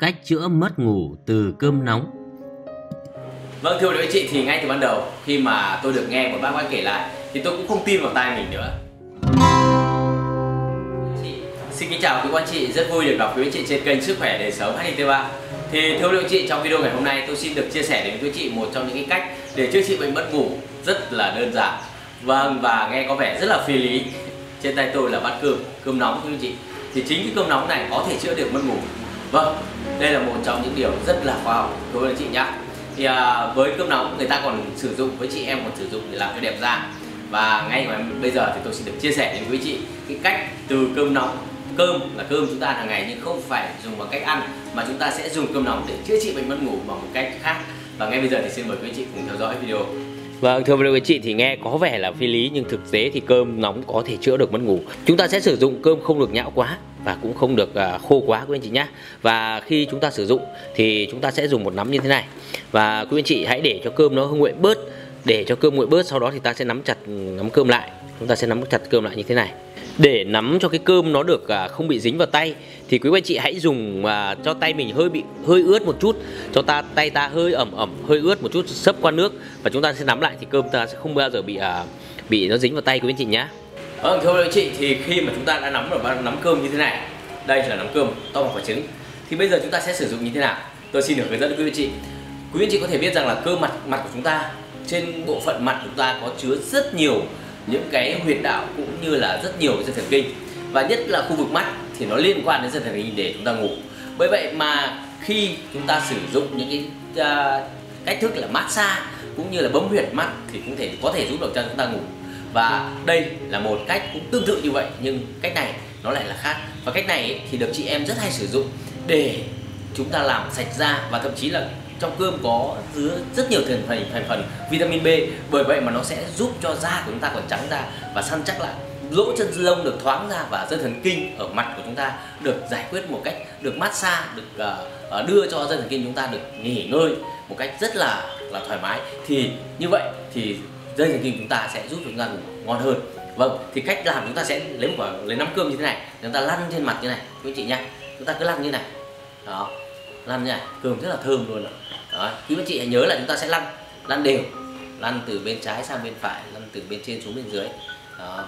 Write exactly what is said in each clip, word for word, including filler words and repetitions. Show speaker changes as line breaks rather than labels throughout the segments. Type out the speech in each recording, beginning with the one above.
Cách chữa mất ngủ từ cơm nóng.
Vâng, thưa quý anh chị, thì ngay từ ban đầu khi mà tôi được nghe một bác bác kể lại thì tôi cũng không tin vào tai mình nữa. Xin kính chào quý anh chị, rất vui được đọc quý anh chị trên kênh Sức khỏe đời sống hát tê ba. Thì thưa quý anh chị, trong video ngày hôm nay tôi xin được chia sẻ đến quý anh chị một trong những cái cách để chữa trị bệnh mất ngủ rất là đơn giản. Vâng, và nghe có vẻ rất là phi lý. Trên tay tôi là bát cơm, cơm nóng quý anh chị. Thì chính cái cơm nóng này có thể chữa được mất ngủ. Vâng, đây là một trong những điều rất là khoa học đối với anh chị nhá. Thì à, với cơm nóng người ta còn sử dụng, với chị em còn sử dụng để làm cho đẹp da. Và ngay mà bây giờ thì tôi xin được chia sẻ đến quý chị cái cách từ cơm nóng. Cơm là cơm chúng ta hàng ngày nhưng không phải dùng bằng cách ăn, mà chúng ta sẽ dùng cơm nóng để chữa trị bệnh mất ngủ bằng một cách khác. Và ngay bây giờ thì xin mời quý chị cùng theo dõi video.
Vâng, thưa quý chị, thì nghe có vẻ là phi lý nhưng thực tế thì cơm nóng có thể chữa được mất ngủ. Chúng ta sẽ sử dụng cơm không được nhão quá và cũng không được khô quá quý anh chị nhé. Và khi chúng ta sử dụng thì chúng ta sẽ dùng một nắm như thế này. Và quý anh chị hãy để cho cơm nó nguội bớt, để cho cơm nguội bớt, sau đó thì ta sẽ nắm chặt nắm cơm lại. Chúng ta sẽ nắm chặt cơm lại như thế này. Để nắm cho cái cơm nó được không bị dính vào tay thì quý anh chị hãy dùng cho tay mình hơi bị hơi ướt một chút, cho ta tay ta hơi ẩm ẩm hơi ướt một chút, xấp qua nước và chúng ta sẽ nắm lại thì cơm ta sẽ không bao giờ bị bị nó dính vào tay quý anh chị nhé.
Vâng, thưa quý chị, thì khi mà chúng ta đã nắm được nắm cơm như thế này, đây là nắm cơm to bằng quả trứng, thì bây giờ chúng ta sẽ sử dụng như thế nào? Tôi xin được hướng dẫn quý anh chị. Quý anh chị có thể biết rằng là cơ mặt mặt của chúng ta, trên bộ phận mặt của chúng ta có chứa rất nhiều những cái huyệt đạo cũng như là rất nhiều dây thần kinh, và nhất là khu vực mắt thì nó liên quan đến dây thần kinh để chúng ta ngủ. Bởi vậy mà khi chúng ta sử dụng những cái uh, cách thức là massage cũng như là bấm huyệt mắt thì cũng thể có thể giúp được cho chúng ta ngủ. Và đây là một cách cũng tương tự như vậy, nhưng cách này nó lại là khác. Và cách này ấy, thì được chị em rất hay sử dụng để chúng ta làm sạch da, và thậm chí là trong cơm có chứa rất nhiều thành phần thành phần vitamin B. Bởi vậy mà nó sẽ giúp cho da của chúng ta còn trắng ra và săn chắc lại, lỗ chân lông được thoáng ra, và dây thần kinh ở mặt của chúng ta được giải quyết một cách được massage, được uh, đưa cho dây thần kinh chúng ta được nghỉ ngơi một cách rất là là thoải mái. Thì như vậy thì dây thần kinh chúng ta sẽ giúp chúng ta ngủ ngon hơn. Vâng, thì cách làm chúng ta sẽ lấy một quả, lấy nắm cơm như thế này, chúng ta lăn trên mặt như này quý anh chị nhá. Chúng ta cứ lăn như này, đó, lăn như này, cơm rất là thơm luôn. Đó, quý anh chị hãy nhớ là chúng ta sẽ lăn lăn đều, lăn từ bên trái sang bên phải, lăn từ bên trên xuống bên dưới. Đó,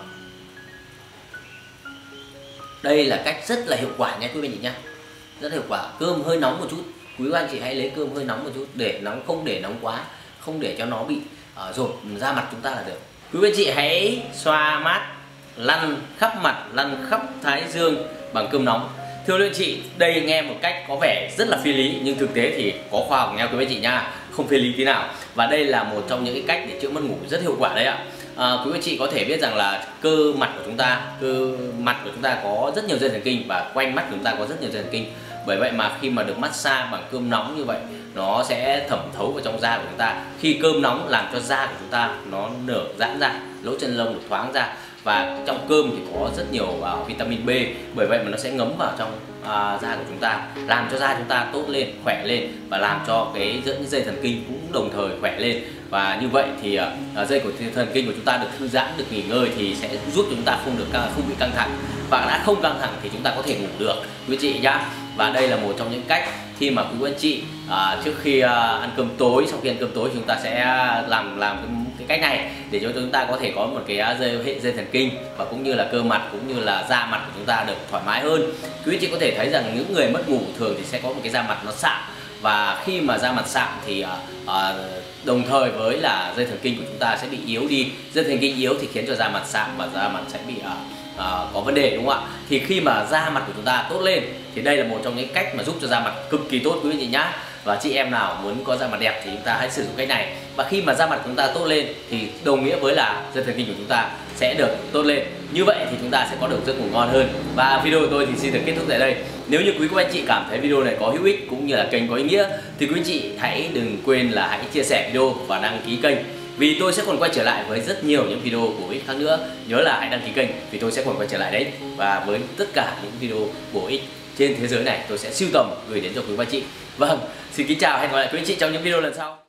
đây là cách rất là hiệu quả nha quý anh chị nhá, rất hiệu quả. Cơm hơi nóng một chút, quý anh chị hãy lấy cơm hơi nóng một chút, để nóng, không để nóng quá, không để cho nó bị uh, rột da mặt chúng ta là được. Quý anh chị hãy xoa mát, lăn khắp mặt, lăn khắp thái dương bằng cơm nóng. Thưa quý anh chị, đây nghe một cách có vẻ rất là phi lý nhưng thực tế thì có khoa học nha quý anh chị nha, không phi lý tí nào. Và đây là một trong những cái cách để chữa mất ngủ rất hiệu quả đấy ạ. À, quý anh chị có thể biết rằng là cơ mặt của chúng ta, cơ mặt của chúng ta có rất nhiều dây thần kinh, và quanh mắt của chúng ta có rất nhiều dây thần kinh. Bởi vậy mà khi mà được massage bằng cơm nóng như vậy, nó sẽ thẩm thấu vào trong da của chúng ta. Khi cơm nóng làm cho da của chúng ta nó nở giãn ra, lỗ chân lông được thoáng ra, và trong cơm thì có rất nhiều uh, vitamin B. Bởi vậy mà nó sẽ ngấm vào trong uh, da của chúng ta, làm cho da chúng ta tốt lên, khỏe lên, và làm cho cái dẫn dây thần kinh cũng đồng thời khỏe lên. Và như vậy thì uh, dây của thần kinh của chúng ta được thư giãn, được nghỉ ngơi thì sẽ giúp chúng ta không được không bị căng thẳng, và đã không căng thẳng thì chúng ta có thể ngủ được quý chị nhá. Và đây là một trong những cách khi mà quý anh chị à, trước khi à, ăn cơm tối, sau khi ăn cơm tối chúng ta sẽ làm làm cái, cái cách này để cho chúng ta có thể có một cái dây hệ dây thần kinh, và cũng như là cơ mặt cũng như là da mặt của chúng ta được thoải mái hơn. Quý anh chị có thể thấy rằng những người mất ngủ thường thì sẽ có một cái da mặt nó sạm, và khi mà da mặt sạm thì à, à, đồng thời với là dây thần kinh của chúng ta sẽ bị yếu đi. Dây thần kinh yếu thì khiến cho da mặt sạm và da mặt sẽ bị à, à, có vấn đề, đúng không ạ? Thì khi mà da mặt của chúng ta tốt lên thì đây là một trong những cách mà giúp cho da mặt cực kỳ tốt quý anh chị nhá. Và chị em nào muốn có da mặt đẹp thì chúng ta hãy sử dụng cách này. Và khi mà da mặt của chúng ta tốt lên thì đồng nghĩa với là dây thần kinh của chúng ta sẽ được tốt lên. Như vậy thì chúng ta sẽ có được giấc ngủ ngon hơn. Và video của tôi thì xin được kết thúc tại đây. Nếu như quý cô anh chị cảm thấy video này có hữu ích cũng như là kênh có ý nghĩa thì quý anh chị hãy đừng quên là hãy chia sẻ video và đăng ký kênh, vì tôi sẽ còn quay trở lại với rất nhiều những video bổ ích khác nữa. Nhớ là hãy đăng ký kênh vì tôi sẽ còn quay trở lại đấy. Và với tất cả những video bổ ích trên thế giới này tôi sẽ sưu tầm gửi đến cho quý anh chị. Vâng, xin kính chào, hẹn gặp lại quý anh chị trong những video lần sau.